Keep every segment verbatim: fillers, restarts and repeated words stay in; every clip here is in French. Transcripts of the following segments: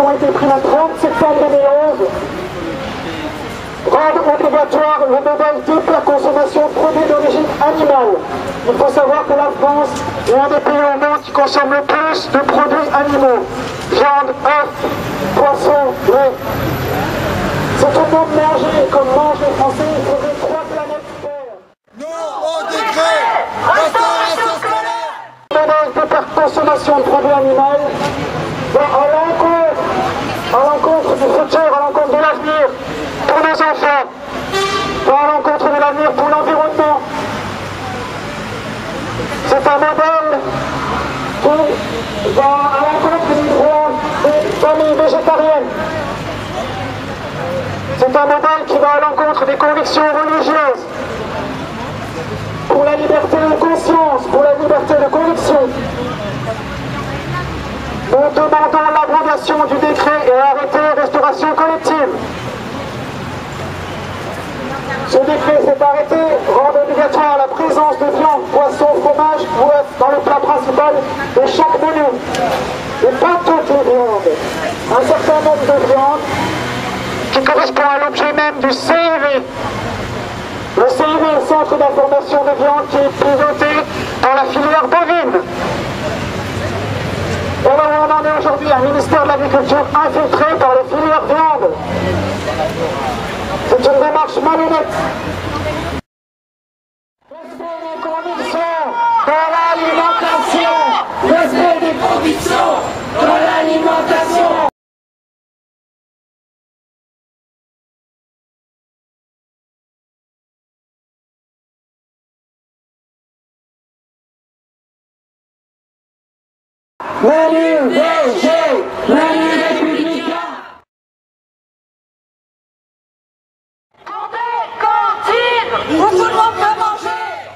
ont été pris le trente septembre deux mille onze rendent obligatoire le modèle type la consommation de produits d'origine animale. Il faut savoir que la France est un des pays au monde qui consomme le plus de produits animaux. Viande, œufs, poissons, lait. C'est tout le monde manger comme mangent les Français, il faudrait trois planètes Terre. Non au décret restauration scolaire. Le modèle type la consommation de produits animaux va à l'encontre, à l'encontre du futur, à l'encontre de l'avenir pour nos enfants, va à l'encontre de l'avenir pour l'environnement. C'est un modèle qui va à l'encontre des droits des familles végétariennes. C'est un modèle qui va à l'encontre des convictions religieuses. Pour la liberté de conscience, pour la liberté de conviction. Nous demandons l'abrogation du décret et arrêter restauration collective. Ce décret s'est arrêté, rend obligatoire la présence de viande, poisson, fromage ou œufs dans le plat principal de chaque menu. Et pas toutes les viandes. Un certain nombre de viandes qui correspond à l'objet même du C I V. Le C I V est le Centre d'information de viande qui est piloté par la filière bovine. Et là où on en est aujourd'hui, un ministère de l'Agriculture infiltré par les filières viande. C'est une démarche malhonnête. Respect des convictions dans l'alimentation. Respect des convictions dans l'alimentation. Menu V G, menu républicain. Où tout le monde peut manger.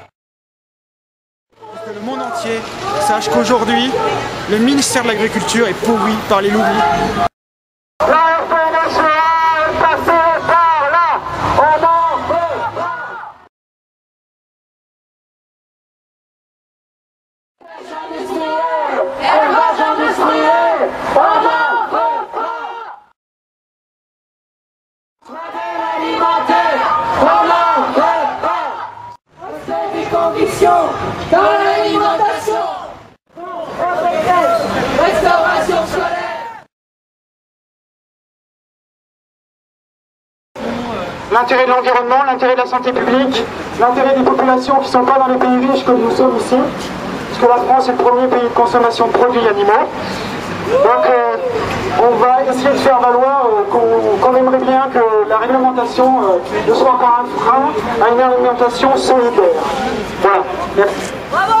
Pour que le monde entier sache qu'aujourd'hui, le ministère de l'Agriculture est pourri par les lobbies. La F N S E A est passée par là. On n'en veut pas. Élevage industriel, on n'en veut pas. Modèle alimentaire, on n'en veut pas. Respect des convictions dans l'alimentation. Restauration scolaire. L'intérêt de l'environnement, l'intérêt de la santé publique, l'intérêt des populations qui ne sont pas dans les pays riches comme nous sommes ici, puisque la France est le premier pays de consommation de produits animaux. Donc euh, on va essayer de faire valoir euh, qu'on qu'on aimerait bien que la réglementation euh, ne soit pas un frein à une alimentation solidaire. Voilà, merci. Bravo.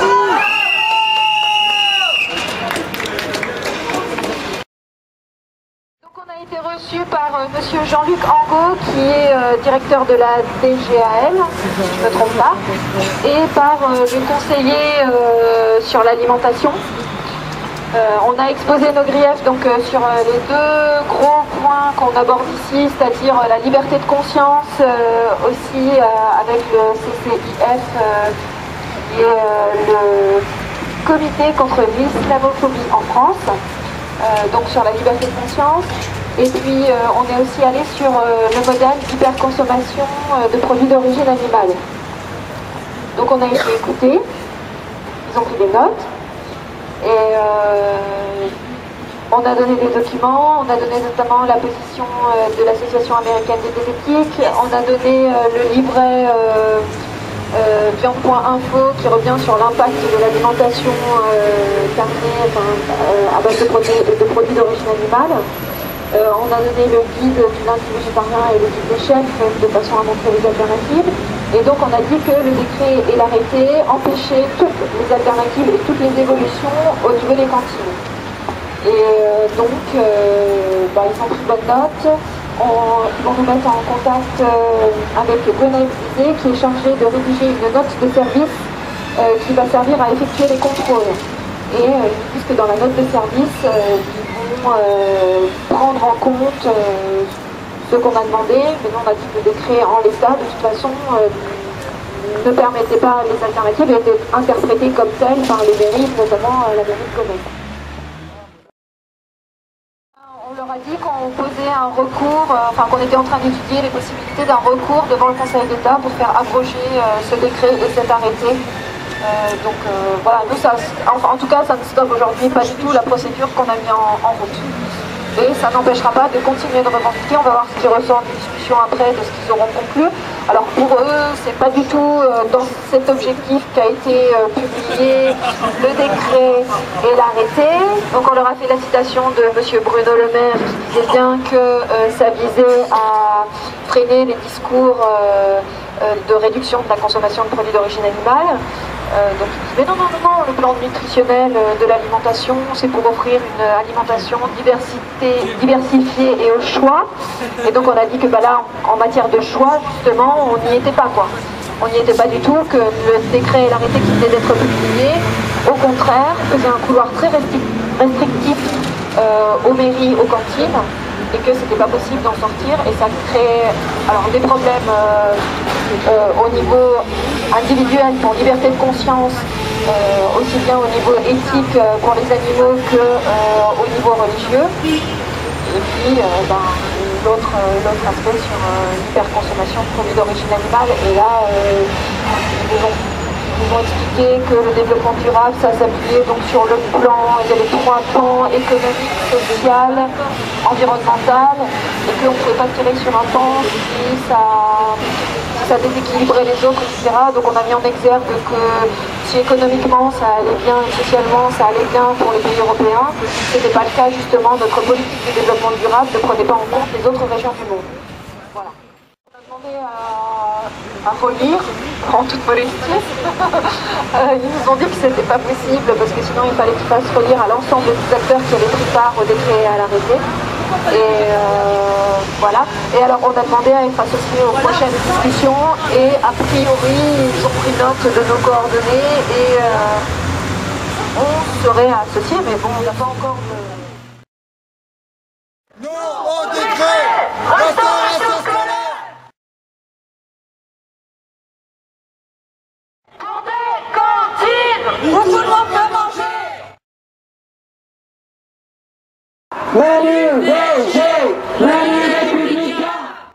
On a été reçu par euh, monsieur Jean-Luc Angot, qui est euh, directeur de la D G A L, si je ne me trompe pas, et par euh, le conseiller euh, sur l'alimentation. Euh, on a exposé nos griefs donc, euh, sur euh, les deux gros points qu'on aborde ici, c'est-à-dire euh, la liberté de conscience, euh, aussi euh, avec le C C I F, euh, qui est euh, le comité contre l'islamophobie en France. Euh, donc sur la liberté de conscience, et puis euh, on est aussi allé sur euh, le modèle d'hyperconsommation euh, de produits d'origine animale. Donc on a été écoutés, ils ont pris des notes, et euh, on a donné des documents, on a donné notamment la position euh, de l'Association américaine des diététiques, on a donné euh, le livret euh, Euh, viande point info qui revient sur l'impact de l'alimentation euh, carnée, enfin, euh, à base de produits, de produits d'origine animale. Euh, on a donné le guide du lundi végétarien et le guide des chefs de façon à montrer les alternatives. Et donc on a dit que le décret et l'arrêté empêchaient toutes les alternatives et toutes les évolutions au niveau des cantines. Et euh, donc euh, bah, ils ont pris bonne note. On, ils vont nous mettre en contact euh, avec Gwenaëlle Bizet, qui est chargée de rédiger une note de service euh, qui va servir à effectuer les contrôles. Et euh, ils disent que dans la note de service, euh, ils vont euh, prendre en compte euh, ce qu'on a demandé, mais nous on a dit que le décret en l'état, de toute façon, euh, ne permettait pas les alternatives et était interprété comme tel par les mairies, notamment euh, la mairie de Comète. On leur a dit qu'on posait un recours, euh, enfin qu'on était en train d'étudier les possibilités d'un recours devant le Conseil d'État pour faire abroger euh, ce décret et cet arrêté. Euh, donc euh, voilà, nous ça, enfin, en tout cas ça ne stoppe aujourd'hui pas du tout la procédure qu'on a mis en, en route. Et ça n'empêchera pas de continuer de revendiquer. On va voir ce qui ressort d'une discussion après de ce qu'ils auront conclu. Alors pour eux, c'est pas du tout euh, dans cet objectif qu'a été euh, publié le décret et l'arrêté. Donc on leur a fait la citation de M. Bruno Le Maire qui disait bien que euh, ça visait à freiner les discours euh, euh, de réduction de la consommation de produits d'origine animale. Euh, donc il dit mais non, non, non, non, le plan nutritionnel de l'alimentation, c'est pour offrir une alimentation diversité, diversifiée et au choix. Et donc on a dit que bah, là, en, en matière de choix, justement, on n'y était pas quoi. On n'y était pas du tout, que le décret et l'arrêté qui venait d'être publié, au contraire, faisait un couloir très restrictif euh, aux mairies, aux cantines, et que c'était pas possible d'en sortir, et ça crée alors des problèmes euh, euh, au niveau individuel pour liberté de conscience, euh, aussi bien au niveau éthique euh, pour les animaux que euh, au niveau religieux. Et puis euh, ben, l'autre euh, aspect sur euh, l'hyperconsommation de produits d'origine animale. Et là, euh, ils nous ont Ils nous ont expliqué que le développement durable, ça s'appuyait donc sur le plan, il y avait trois pans, économique, social, environnemental, et qu'on ne pouvait pas tirer sur un pan si ça, si ça déséquilibrait les autres, et cetera. Donc on a mis en exergue que si économiquement ça allait bien et socialement ça allait bien pour les pays européens, ce n'était pas le cas justement, notre politique de développement durable ne prenait pas en compte les autres régions du monde. Voilà. On a demandé à, à relire en toute modestie. euh, ils nous ont dit que c'était pas possible parce que sinon il fallait qu'ils fassent relire à l'ensemble des acteurs qui avaient pris part au décret et à l'arrêté. Et euh, voilà. Et alors on a demandé à être associés aux prochaines discussions et a priori ils ont pris note de nos coordonnées et euh, on serait associés, mais bon, on n'a pas encore de... Non au décret! Restauration scolaire! Où tout le monde peut manger. Manu V G, Manu républicain.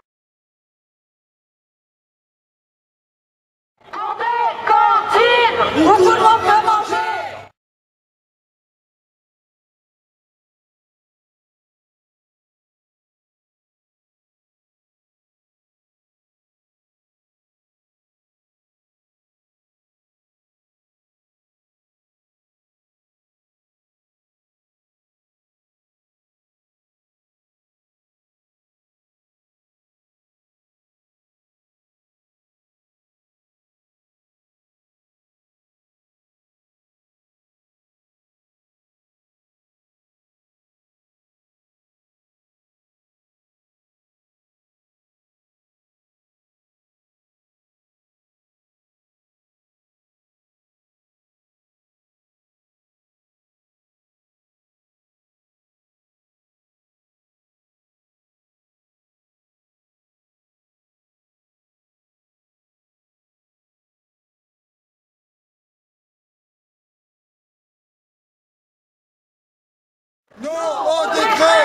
Cantine. Où tout le monde peut manger. Non au décret!